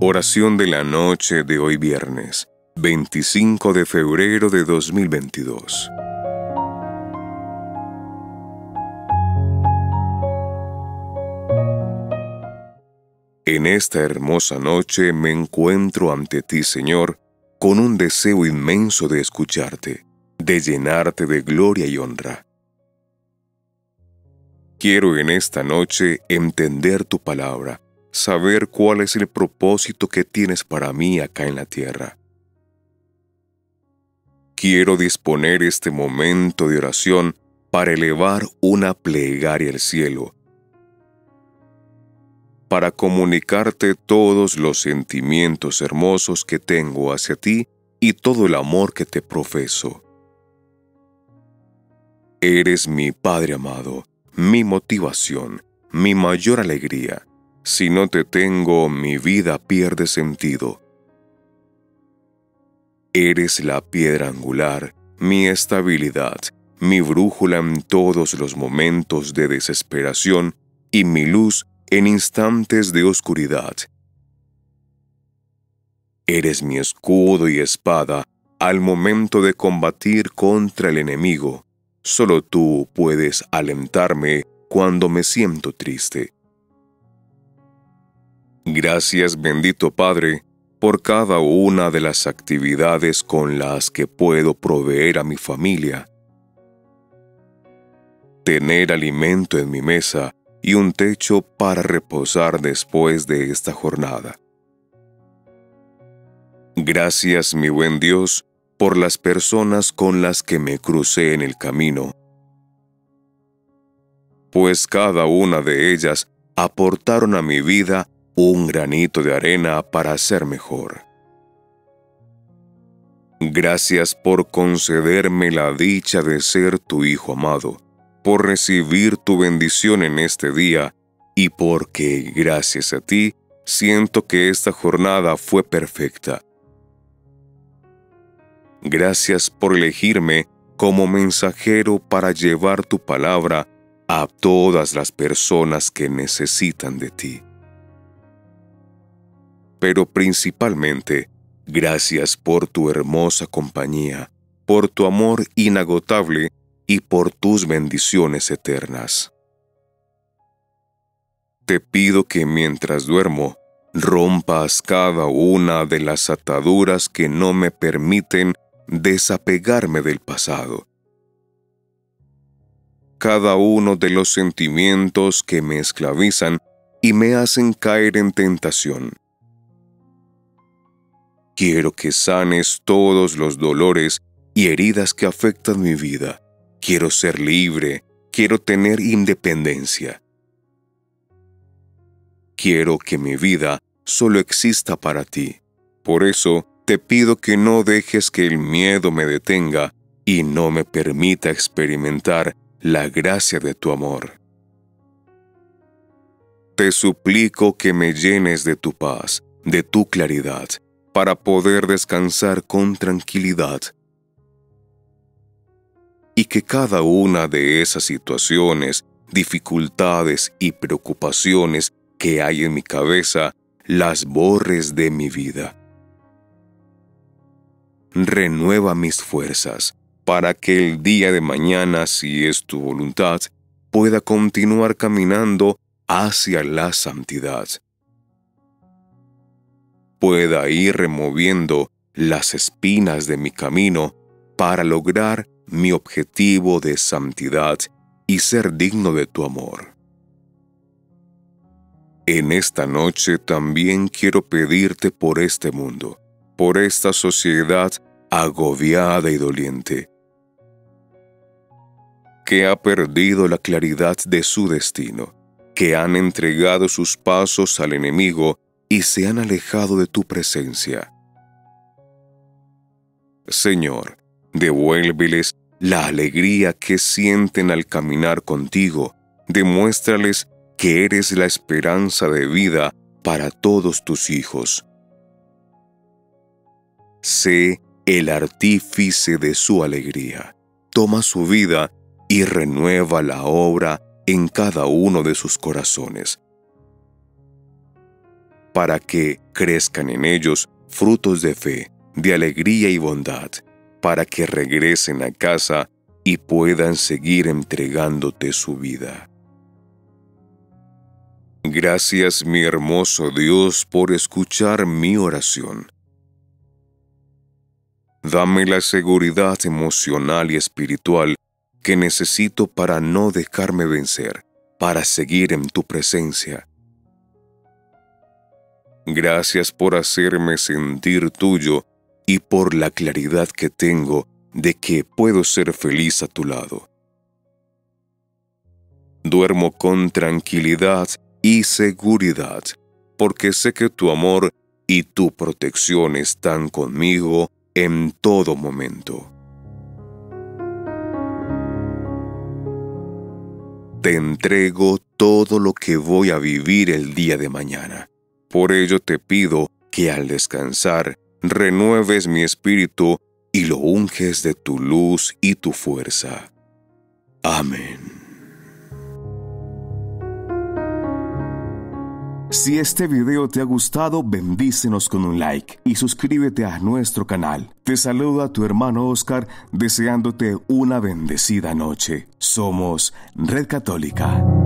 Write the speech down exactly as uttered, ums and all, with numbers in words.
Oración de la noche de hoy viernes, veinticinco de febrero de dos mil veintidós. En esta hermosa noche me encuentro ante ti, Señor, con un deseo inmenso de escucharte, de llenarte de gloria y honra. Quiero en esta noche entender tu palabra, saber cuál es el propósito que tienes para mí acá en la tierra. Quiero disponer este momento de oración para elevar una plegaria al cielo, para comunicarte todos los sentimientos hermosos que tengo hacia ti y todo el amor que te profeso. Eres mi Padre amado, mi motivación, mi mayor alegría. Si no te tengo, mi vida pierde sentido. Eres la piedra angular, mi estabilidad, mi brújula en todos los momentos de desesperación y mi luz en instantes de oscuridad. Eres mi escudo y espada al momento de combatir contra el enemigo. Solo tú puedes alentarme cuando me siento triste. Gracias, bendito Padre, por cada una de las actividades con las que puedo proveer a mi familia. Tener alimento en mi mesa y un techo para reposar después de esta jornada. Gracias, mi buen Dios, por las personas con las que me crucé en el camino, pues cada una de ellas aportaron a mi vida un granito de arena para ser mejor. Gracias por concederme la dicha de ser tu hijo amado, por recibir tu bendición en este día y porque, gracias a ti, siento que esta jornada fue perfecta. Gracias por elegirme como mensajero para llevar tu palabra a todas las personas que necesitan de ti. Pero principalmente, gracias por tu hermosa compañía, por tu amor inagotable y por tus bendiciones eternas. Te pido que mientras duermo, rompas cada una de las ataduras que no me permiten desapegarme del pasado, cada uno de los sentimientos que me esclavizan y me hacen caer en tentación. Quiero que sanes todos los dolores y heridas que afectan mi vida. Quiero ser libre, quiero tener independencia. Quiero que mi vida solo exista para ti. Por eso, te pido que no dejes que el miedo me detenga y no me permita experimentar la gracia de tu amor. Te suplico que me llenes de tu paz, de tu claridad, para poder descansar con tranquilidad. Y que cada una de esas situaciones, dificultades y preocupaciones que hay en mi cabeza, las borres de mi vida. Renueva mis fuerzas, para que el día de mañana, si es tu voluntad, pueda continuar caminando hacia la santidad. Pueda ir removiendo las espinas de mi camino para lograr mi objetivo de santidad y ser digno de tu amor. En esta noche también quiero pedirte por este mundo, por esta sociedad agobiada y doliente, que ha perdido la claridad de su destino, que han entregado sus pasos al enemigo y se han alejado de tu presencia. Señor, devuélveles la alegría que sienten al caminar contigo. Demuéstrales que eres la esperanza de vida para todos tus hijos. Sé el artífice de su alegría. Toma su vida y renueva la obra en cada uno de sus corazones. para que crezcan en ellos frutos de fe, de alegría y bondad, para que regresen a casa y puedan seguir entregándote su vida. Gracias, mi hermoso Dios, por escuchar mi oración. Dame la seguridad emocional y espiritual que necesito para no dejarme vencer, para seguir en tu presencia. Gracias por hacerme sentir tuyo y por la claridad que tengo de que puedo ser feliz a tu lado. Duermo con tranquilidad y seguridad, porque sé que tu amor y tu protección están conmigo en todo momento. Te entrego todo lo que voy a vivir el día de mañana. Por ello te pido que al descansar renueves mi espíritu y lo unges de tu luz y tu fuerza. Amén. Si este video te ha gustado, bendícenos con un like y suscríbete a nuestro canal. Te saluda tu hermano Oscar, deseándote una bendecida noche. Somos Red Católica.